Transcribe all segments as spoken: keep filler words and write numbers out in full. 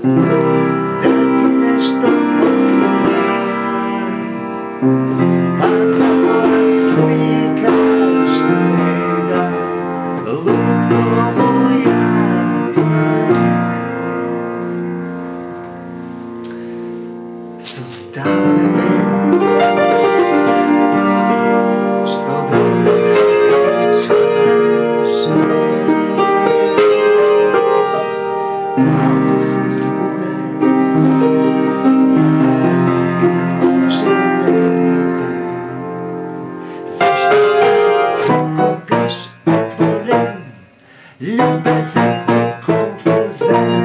da ti nešto odsviram, pa zaborav slikaš svega, lutko moja zostavi me, što dolazi čaša. Ako sam svuda i može nervozan, zašto sam kogaš otvoren, ljubazan i konfuzan,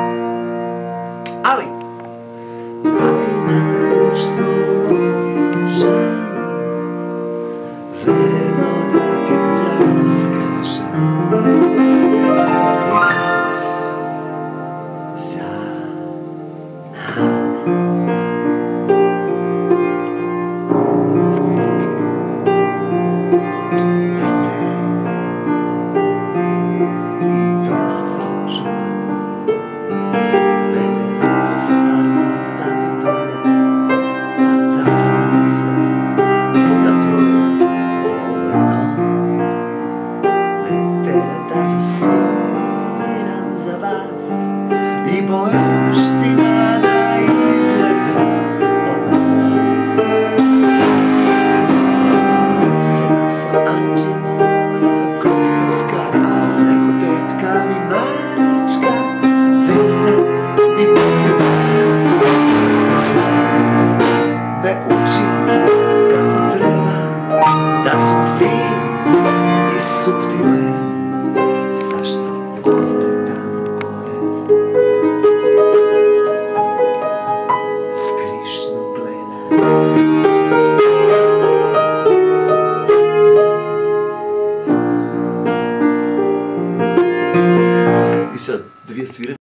ali ima nešto loša, verno da ti raskažem. I bojaština da izlezem od nove. Sedam sam Anđi moja kostovska, a neko tetka mi Marička, Vesna i Bojana. Sve me uči kako treba, da su fin i suptilen. Zašto godine tamo gore skrišno gleda? I sad dvije svire.